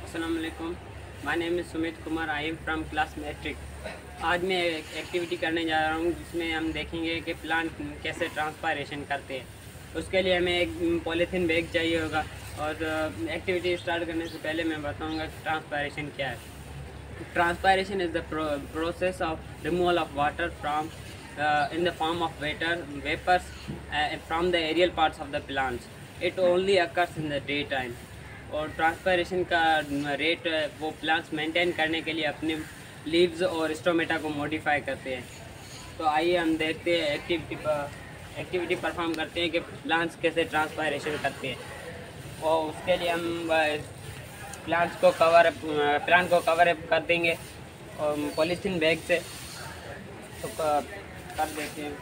Assalamualaikum. My name is Sumit Kumar. I am from class metric. आज मैं एक activity करने जा रहा हूँ जिसमें हम देखेंगे कि प्लांट कैसे ट्रांसपायरेशन करते हैं। उसके लिए हमें एक पॉलीथीन बैग चाहिए होगा और एक्टिविटी स्टार्ट करने से पहले मैं बताऊँगा कि ट्रांसपायरेशन क्या है। Transpiration is the process of removal of water from in the form of vapors from the aerial parts of the plants. It only occurs in the daytime. और ट्रांसपायरेशन का रेट वो प्लांट्स मेंटेन करने के लिए अपने leaves और stomata को modify करते हैं। तो आइए हम देखते हैं एक्टिविटी परफॉर्म करते हैं कि प्लांट्स कैसे ट्रांसपायरेशन करते हैं। और उसके लिए हम प्लांट को कवर अप कर देंगे और पॉलीथीन बैग से तो कर देते हैं।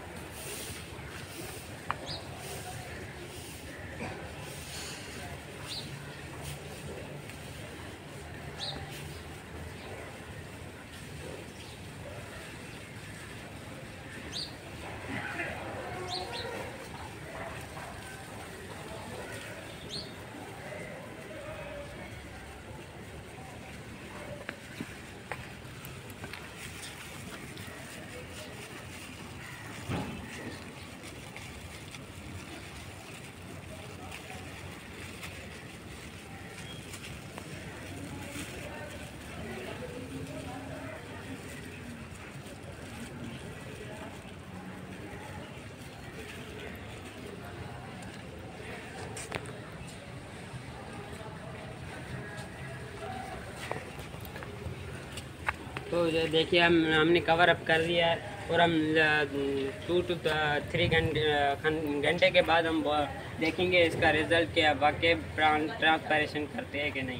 तो देखिए हमने कवर अप कर दिया है और हम 2 to 3 घंटे के बाद हम देखेंगे इसका रिज़ल्ट क्या वाकई ट्रांसपायरेशन करते हैं कि नहीं।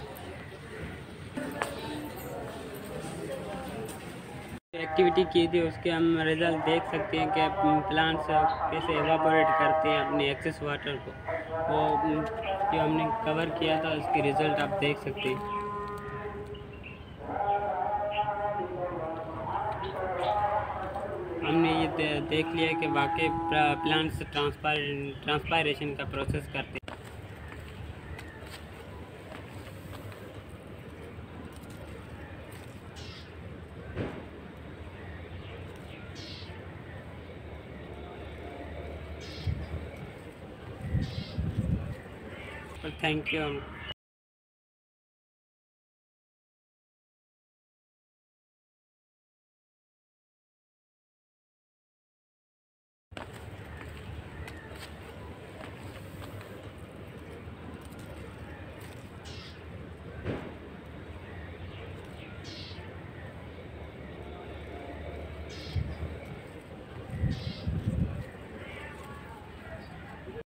एक्टिविटी की थी उसके हम रिज़ल्ट देख सकते हैं कि प्लांट्स कैसे एवापोरेट करते हैं अपने एक्सेस वाटर को। वो जो हमने कवर किया था उसके रिज़ल्ट आप देख सकते हैं। हमने ये देख लिया कि वाकई प्लांट्स ट्रांसपायरेशन का प्रोसेस करते हैं। Thank you.